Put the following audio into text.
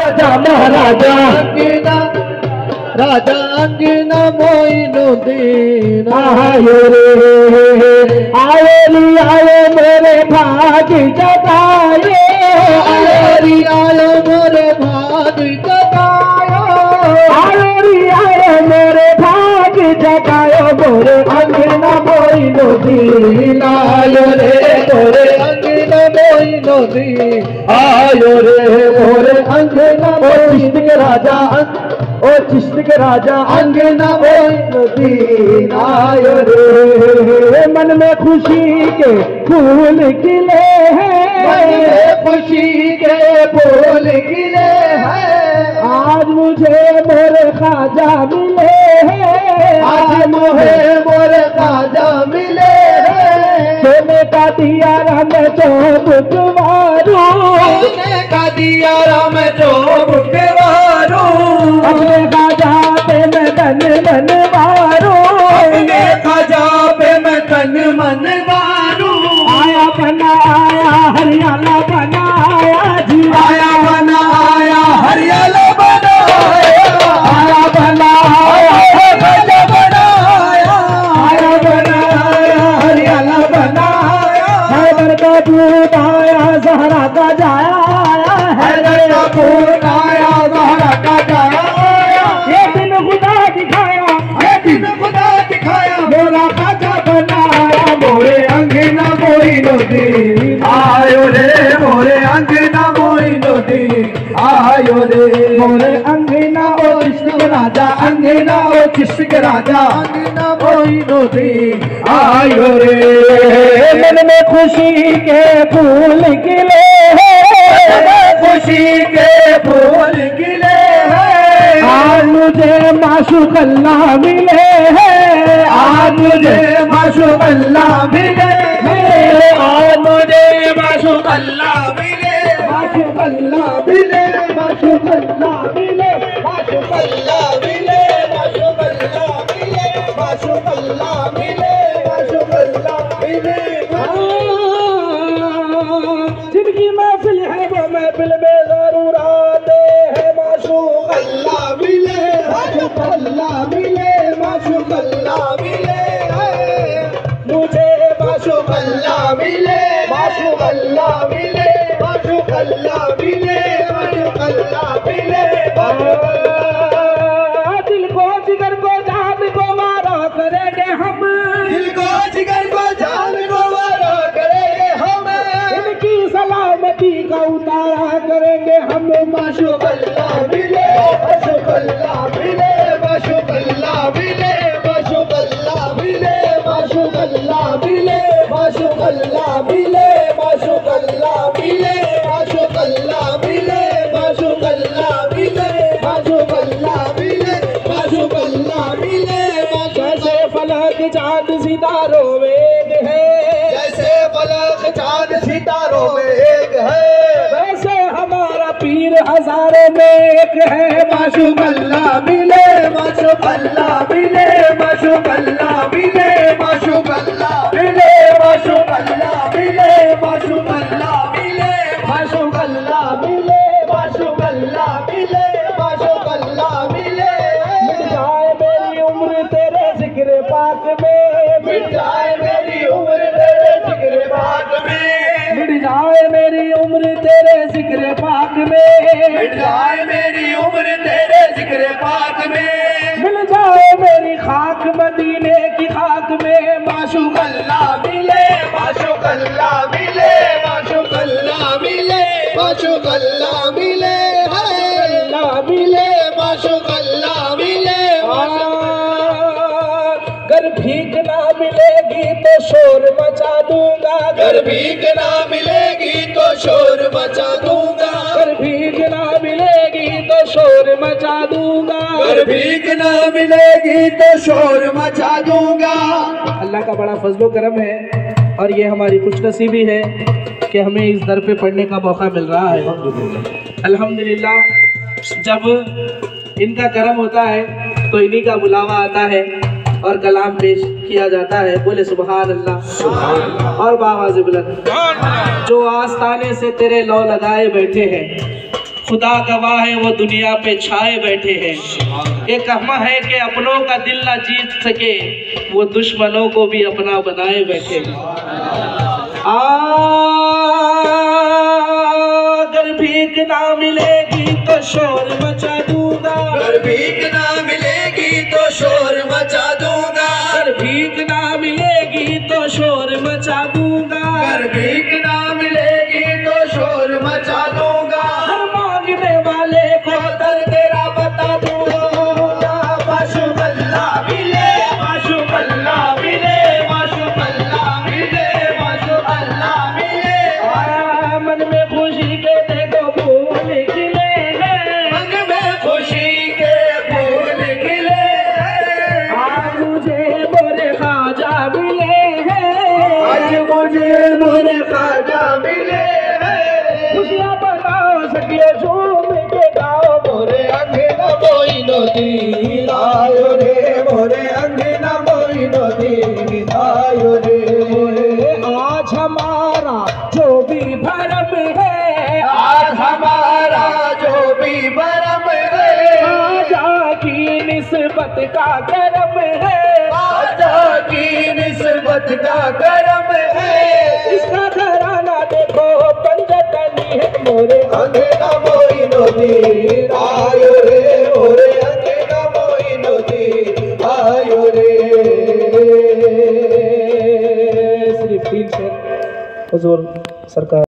राजा महाराजा अंगना राजा अंगना मोइनुद्दीन आयो रे आयो मेरे भाग जगाए आयो मोरे भाग जगायो आयो मेरे भाग जगायो मोरे अंगना मोइनुद्दीन आयो रे मोरे अंगना मोइनुद्दीन आयो रे मोरे अंगना चिश्त के राजा ओ चिश्त के राजा अंगना मोइनुद्दीन आयो रे मन में खुशी के फूल खिले हैं खुशी के फूल खिले हैं आज मुझे मोरे खाजा मिले हैं आज मुझे मोरे खाजा मिले हैं सोने का दिया राम चौबुकवारू सोने का दिया राम चौबुकवारू अपने खाजा पे मैं तन मन मारू अपने खाजा पे मैं तन मन मारू आया बनाया हरियाणा बनाया जी आया बनाया हरियाणा बनाया आया बनाया हरियाणा बनाया आया बनाया हरियाणा बनाया हैदर का दूध आया जहरा का जाया हैदर का खून आया जहरा का जाया ये दिन खुदा दिखाया ये दिन खुदा दिखाया मेरा खाजा बनाया मोरे अंगना मोइनुद्दीन आयो रे मोरे अंगना मोइनुद्दीन आयो रे मोरे अंगना ओ कृष्ण राजा अंगना ओ कृष्ण राजा अंगना मोइनुद्दीन आयो रे मन में खुशी के फूल खिले हैं खुशी के फूल खिले हैं आज मुझे माशूक अल्लाह मिले हैं आज मुझे माशूक अल्लाह मिले आज मुझे माशूक अल्लाह मिले माशूक अल्लाह मिले माशूक अल्लाह मिले माशूक अल्लाह मिले माशूक अल्लाह मिले माशूक अल्लाह मिले माशूक अल्लाह मिले जिनकी महफिल है वो महफिल में जरूर आते हैं माशूक अल्लाह मिले माशूक अल्लाह मिले माशूक अल्लाह मिले मुझे माशूक अल्लाह मिले माशूक अल्लाह मिले माशूक अल्लाह मिले माशूक अल्लाह मिले दिल को जिगर को जान को मारा करेंगे हम दिल को जिगर को जान को वारा करेंगे हम इनकी सलामती का उतारा करेंगे हम माशूक अल्लाह मिले माशूक अल्लाह मिले माशूक अल्लाह मिले माशूक अल्लाह मिले माशूक अल्लाह मिले माशूक अल्लाह मिले माशूक अल्लाह मिले माशूक अल्लाह मिले माशूक अल्लाह मिले माशूक अल्लाह मिले माशूक अल्लाह मिले जैसे फलक चांद सितारों में एक है जैसे फलक चांद सितारों में एक है वैसे हमारा पीर हजारों में एक है माशूक अल्लाह मिले माशूक अल्लाह मिले माशूक अल्लाह मिले माशूक अल्लाह मिले माशूक अल्लाह मिले माशूक अल्लाह मिले माशूक अल्लाह मिले माशूक अल्लाह मिले माशूक अल्लाह मिले मिट जाए मेरी उम्र तेरे जिक्र पाक में मिट जाए मेरी उम्र तेरे जिक्र पाक में मिट जाए मेरी उम्र तेरे जिक्र पाक में मिट जाए मेरी उम्र तेरे जिक्र पाक में मिल जाए मेरी खाक मदीने की खाक में माशूक अल्लाह मिले माशूक अल्लाह मिले माशूक अल्लाह मिले माशूक अल्लाह मिले अल्लाह मिले माशूक अल्लाह मिले अगर भीख ना मिलेगी तो शोर मचा दूंगा अगर भीख ना मिलेगी तो शोर मचा दूंगा अगर भीख ना मिलेगी तो शोर मचा दूंगा अगर भीख ना मिलेगी तो शोर मचा दूंगा अल्लाह का बड़ा फजलो करम है और ये हमारी खुशनसीबी है कि हमें इस दर पे पढ़ने का मौका मिल रहा है। अल्हम्दुलिल्लाह जब इनका करम होता है तो इन्हीं का बुलावा आता है और कलाम पेश किया जाता है। बोले सुभान अल्लाह और बावाज़ बुलंद। जो आस्ताने से तेरे लौ लगाए बैठे हैं खुदा गवाह है वो दुनिया पे छाए बैठे हैं। ये कहमा है कि अपनों का दिल ना जीत सके वो दुश्मनों को भी अपना बनाए बैठे हैं। अगर भीख ना मिलेगी तो शोर मचा दूंगा, अगर भीख ना मिलेगी तो शोर मचा दूंगा, अगर भीख ना मिलेगी तो शोर मचा दूंगा, अगर भीख ना मिलेगी तो शोर मचा दूंगा, हर मांगने वाले को दर तेरा बता दूंगा। माशुकल्लाह मिले, माशुकल्लाह मिले, माशुकल्लाह मिले, माशुकल्लाह मिले। मन में खुशी के देखो फूल खिले हैं, मन में खुशी के फूल खिले हैं। आज मुझे मोरे ख्वाजा मिले हैं, आज मुझे मोरे ख्वाजा मिले हैं। खुशियाँ बनाओ सकिए झूम के गाओ मोरे अंगना मोई नदी आयो रे, मोरे अंगना मोई नदी आयो रे। आज हमारा जो भी भरम है, आज हमारा जो भी भरम है, आजा की निस्बत का करम है, आजा की निस्बत का करम है। इसका घराना देखो पंजतनी है मोरे अंगना मोई नदी आयो रे, मोरे अंगना मोई नदी आयो रे। सिर्फ 3 शेर हुजूर सरकार।